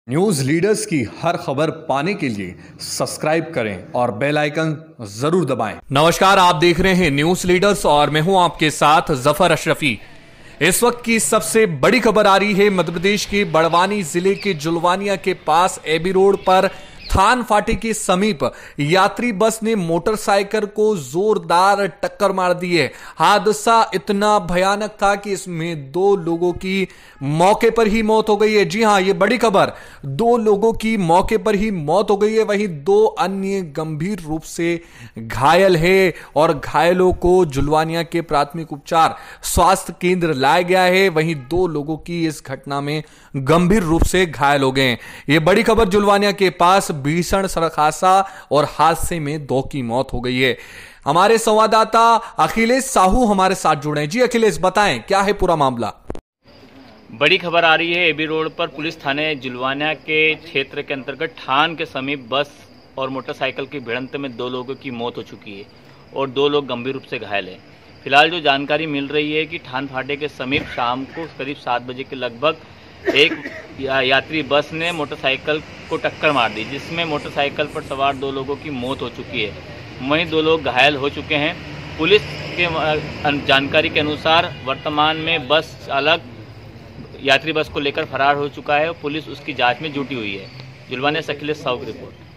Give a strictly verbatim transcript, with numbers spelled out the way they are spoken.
News leaders की हर खबर पाने के लिए सब्सक्राइब करें और बेल आइकन जरूर दबाएं। नमस्कार, आप देख रहे हैं न्यूज लीडर्स और मैं हूं आपके साथ जफर अशरफी। इस वक्त की सबसे बड़ी खबर आ रही है मध्य प्रदेश के बड़वानी जिले के जुलवानिया के पास एबी रोड पर थान फाटे के समीप यात्री बस ने मोटरसाइकिल को जोरदार टक्कर मार दी है। हादसा इतना भयानक था कि इसमें दो लोगों की मौके पर ही मौत हो गई है। जी हां, ये बड़ी खबर, दो लोगों की मौके पर ही मौत हो गई है, वहीं दो अन्य गंभीर रूप से घायल है और घायलों को जुलवानिया के प्राथमिक उपचार स्वास्थ्य केंद्र लाया गया है। वहीं दो लोगों की इस घटना में गंभीर रूप से घायल हो गए हैं। ये बड़ी खबर, जुलवानिया के पास भीषण सड़क हादसा और हादसे में दो की मौत हो गई है। हमारे संवाददाता अखिलेश साहू हमारे साथ जुड़े हैं। जी अखिलेश, बताएं क्या है पूरा मामला। बड़ी खबर आ रही है एबी रोड पर पुलिस थाने जुलवानिया के क्षेत्र के अंतर्गत ठान के समीप बस और मोटरसाइकिल की भिड़ंत में दो लोगों की मौत हो चुकी है और दो लोग गंभीर रूप से घायल हैं। फिलहाल जो जानकारी मिल रही है कि ठान फाटे के समीप शाम को करीब सात बजे के लगभग एक या, यात्री बस ने मोटरसाइकिल को टक्कर मार दी, जिसमें मोटरसाइकिल पर सवार दो लोगों की मौत हो चुकी है। वहीं दो लोग घायल हो चुके हैं। पुलिस के जानकारी के अनुसार वर्तमान में बस चालक यात्री बस को लेकर फरार हो चुका है और पुलिस उसकी जांच में जुटी हुई है। जुलवानिया से अखिलेश साहू की रिपोर्ट।